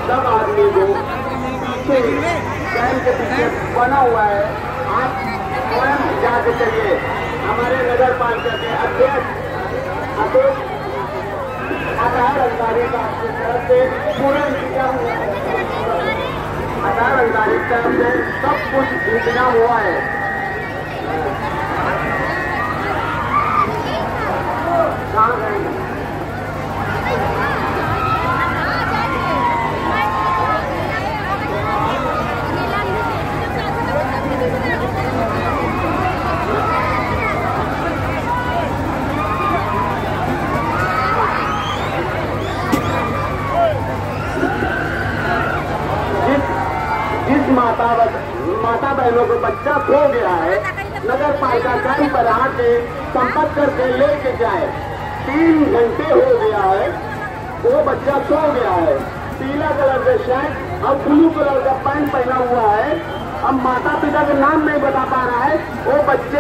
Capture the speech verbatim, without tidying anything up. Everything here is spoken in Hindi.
सब आदमी को पीछे कैंप के पीछे बना हुआ है। आप स्वयं जाके चलिए। हमारे नगर पालिका के अध्यक्ष अशोक आधार अधिकारी का तरफ से पूरा इंतजाम हुआ है। आधार अधिकारी की तरफ से सब कुछ इंतजाम हुआ है। कहाँ गए? माता माता बहनों को बच्चा खो गया है, नगर पालिका कैंप पर आके संपर्क करके लेके जाए। तीन घंटे हो गया है, वो बच्चा सो गया है। पीला कलर का शर्ट और ब्लू कलर का पैंट पहना हुआ है। अब माता पिता का नाम नहीं बता पा रहा है। वो बच्चे